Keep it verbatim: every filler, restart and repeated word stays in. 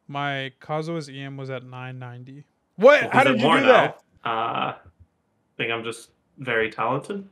My Kazuha's E M was at nine ninety. What? Well, How he's at did you more do now. that? Uh, I think I'm just very talented.